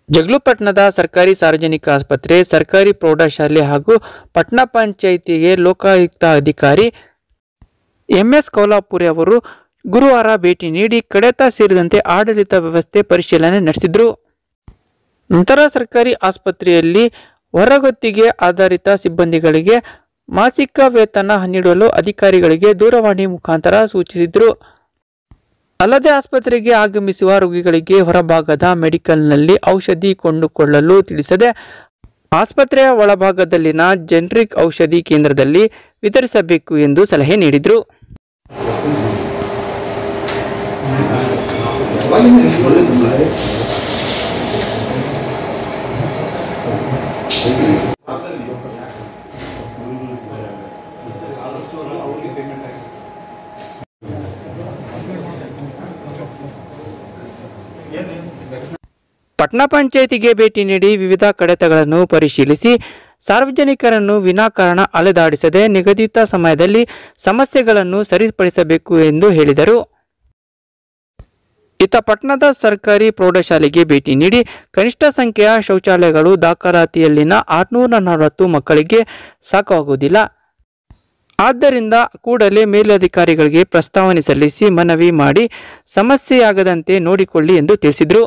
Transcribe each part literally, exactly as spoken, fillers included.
ಜಗಳೂಪಟ್ಟಣದ ಸರ್ಕಾರಿ ಸಾರ್ವಜನಿಕ ಆಸ್ಪತ್ರೆ, ಸರ್ಕಾರಿ ಪ್ರೌಢಶಾಲೆ ಹಾಗೂ ಪಟ್ಟಣ ಪಂಚಾಯಿತಿಗೆ ಲೋಕಾಯುಕ್ತ ಅಧಿಕಾರಿ ಎಂಎಸ್ ಕೌಲಾಪುರಿ ಅವರು ಗುರುವಾರ ಭೇಟಿ ನೀಡಿ ಕಡತ ಸೇರಿದಂತೆ ಆಡಳಿತ ವ್ಯವಸ್ಥೆ ಪರಿಶೀಲನೆ ನಡೆಸಿದರು. ನಂತರ ಸರ್ಕಾರಿ ಆಸ್ಪತ್ರೆಯಲ್ಲಿ ಹೊರಗುತ್ತಿಗೆ ಆಧಾರಿತ ಸಿಬ್ಬಂದಿಗಳಿಗೆ ಮಾಸಿಕ ವೇತನ ನೀಡಲು ಅಧಿಕಾರಿಗಳಿಗೆ ದೂರವಾಣಿ ಮುಖಾಂತರ ಸೂಚಿಸಿದರು. ಅಲ್ಲದೆ ಆಸ್ಪತ್ರೆಗೆ ಆಗಮಿಸುವ ರೋಗಿಗಳಿಗೆ ಹೊರಭಾಗದ ಮೆಡಿಕಲ್ನಲ್ಲಿ ಔಷಧಿ ಕೊಂಡುಕೊಳ್ಳಲು ತಿಳಿಸದೆ ಆಸ್ಪತ್ರೆಯ ಒಳಭಾಗದಲ್ಲಿನ ಜೆನರಿಕ್ ಔಷಧಿ ಕೇಂದ್ರದಲ್ಲಿ ವಿತರಿಸಬೇಕು ಎಂದು ಸಲಹೆ ನೀಡಿದರು. ಪಟ್ಟಣ ಪಂಚಾಯಿತಿಗೆ ಭೇಟಿ ನೀಡಿ ವಿವಿಧ ಕಡತಗಳನ್ನು ಪರಿಶೀಲಿಸಿ ಸಾರ್ವಜನಿಕರನ್ನು ವಿನಾಕಾರಣ ಅಲೆದಾಡಿಸದೆ ನಿಗದಿತ ಸಮಯದಲ್ಲಿ ಸಮಸ್ಯೆಗಳನ್ನು ಸರಿಪಡಿಸಬೇಕು ಎಂದು ಹೇಳಿದರು. ಇತ್ತ ಪಟ್ಟಣದ ಸರ್ಕಾರಿ ಪ್ರೌಢಶಾಲೆಗೆ ಭೇಟಿ ನೀಡಿ ಕನಿಷ್ಠ ಸಂಖ್ಯೆಯ ಶೌಚಾಲಯಗಳು ದಾಖಲಾತಿಯಲ್ಲಿನ ಆರುನೂರ ನಲವತ್ತು ಮಕ್ಕಳಿಗೆ ಸಾಕಾಗುವುದಿಲ್ಲ. ಆದ್ದರಿಂದ ಕೂಡಲೇ ಮೇಲಧಿಕಾರಿಗಳಿಗೆ ಪ್ರಸ್ತಾವನೆ ಸಲ್ಲಿಸಿ ಮನವಿ ಮಾಡಿ ಸಮಸ್ಯೆಯಾಗದಂತೆ ನೋಡಿಕೊಳ್ಳಿ ಎಂದು ತಿಳಿಸಿದರು.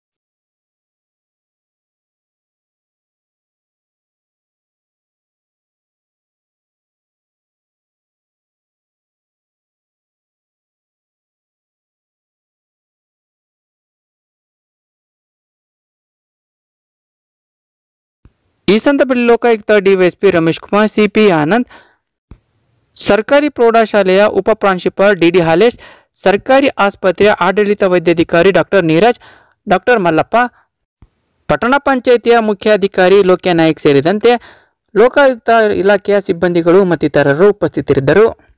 ಈ ಸಂದರ್ಭದಲ್ಲಿ ಲೋಕಾಯುಕ್ತ ಡಿವೈಎಸ್ಪಿ ರಮೇಶ್ ಕುಮಾರ್, ಸಿಪಿ ಆನಂದ್, ಸರ್ಕಾರಿ ಪ್ರೌಢಶಾಲೆಯ ಉಪ ಪ್ರಾಂಶುಪಾಲ ಡಿಡಿ ಹಾಲೇಶ್, ಸರ್ಕಾರಿ ಆಸ್ಪತ್ರೆಯ ಆಡಳಿತ ವೈದ್ಯಾಧಿಕಾರಿ ಡಾಕ್ಟರ್ ನೀರಜ್, ಡಾಕ್ಟರ್ ಮಲ್ಲಪ್ಪ, ಪಟ್ಟಣ ಪಂಚಾಯಿತಿಯ ಮುಖ್ಯಾಧಿಕಾರಿ ಲೋಕ್ಯ ನಾಯ್ಕ್ ಸೇರಿದಂತೆ ಲೋಕಾಯುಕ್ತ ಇಲಾಖೆಯ ಸಿಬ್ಬಂದಿಗಳು ಮತ್ತಿತರರು ಉಪಸ್ಥಿತರಿದ್ದರು.